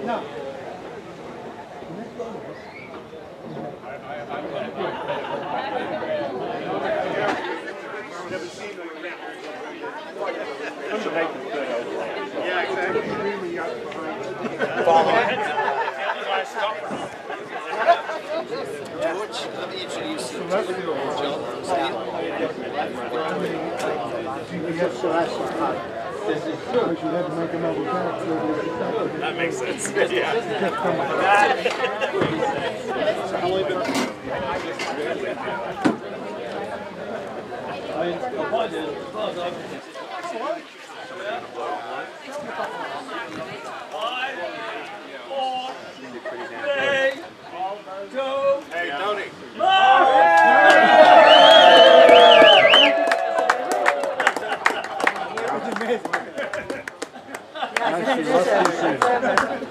Yeah, exactly. George, let me introduce you to John from That makes sense. Yeah. Hey, Tony. That's